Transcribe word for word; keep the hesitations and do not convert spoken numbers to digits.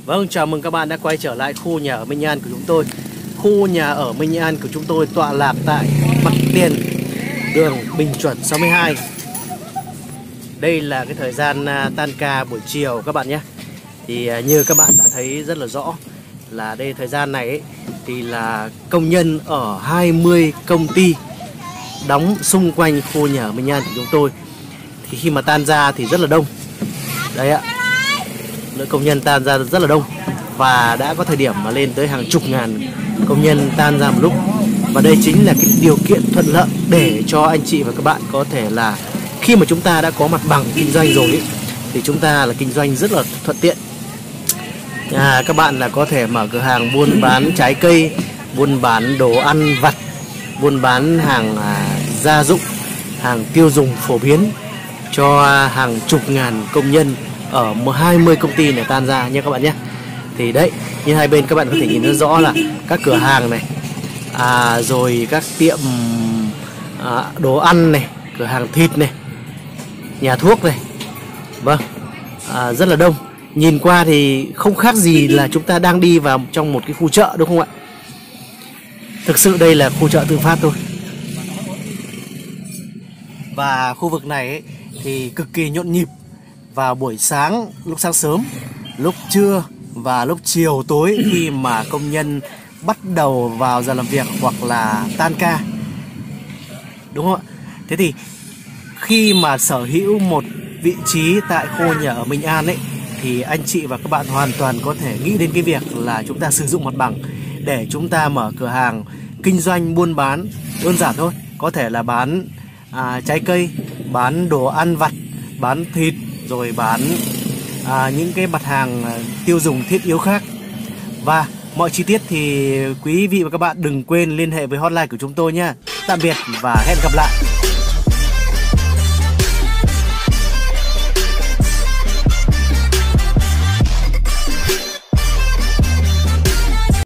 Vâng, chào mừng các bạn đã quay trở lại khu nhà ở Minh An của chúng tôi. Khu nhà ở Minh An của chúng tôi tọa lạc tại mặt tiền đường Bình Chuẩn sáu mươi hai. Đây là cái thời gian tan ca buổi chiều các bạn nhé. Thì như các bạn đã thấy rất là rõ là đây thời gian này ấy, thì là công nhân ở hai mươi công ty đóng xung quanh khu nhà ở Minh An của chúng tôi. Thì khi mà tan ra thì rất là đông. Đấy ạ, lượng công nhân tan ra rất là đông. Và đã có thời điểm mà lên tới hàng chục ngàn công nhân tan ra một lúc. Và đây chính là cái điều kiện thuận lợi để cho anh chị và các bạn có thể là khi mà chúng ta đã có mặt bằng kinh doanh rồi ấy, thì chúng ta là kinh doanh rất là thuận tiện. À, các bạn là có thể mở cửa hàng buôn bán trái cây, buôn bán đồ ăn vặt, buôn bán hàng à, gia dụng, hàng tiêu dùng phổ biến cho hàng chục ngàn công nhân ở hai mươi công ty này tan ra nha các bạn nhé. Thì đấy, như hai bên các bạn có thể nhìn rất rõ là các cửa hàng này, à, rồi các tiệm à, đồ ăn này, cửa hàng thịt này, nhà thuốc này. Vâng, à, rất là đông. Nhìn qua thì không khác gì là chúng ta đang đi vào trong một cái khu chợ đúng không ạ? Thực sự đây là khu chợ tự phát thôi. Và khu vực này ấy, thì cực kỳ nhộn nhịp vào buổi sáng, lúc sáng sớm, lúc trưa và lúc chiều tối khi mà công nhân bắt đầu vào giờ làm việc hoặc là tan ca. Đúng không ạ? Thế thì khi mà sở hữu một vị trí tại khu nhà ở Minh An ấy, thì anh chị và các bạn hoàn toàn có thể nghĩ đến cái việc là chúng ta sử dụng mặt bằng để chúng ta mở cửa hàng kinh doanh buôn bán đơn giản thôi. Có thể là bán à, trái cây, bán đồ ăn vặt, bán thịt, rồi bán à, những cái mặt hàng à, tiêu dùng thiết yếu khác. Và mọi chi tiết thì quý vị và các bạn đừng quên liên hệ với hotline của chúng tôi nha. Tạm biệt và hẹn gặp lại.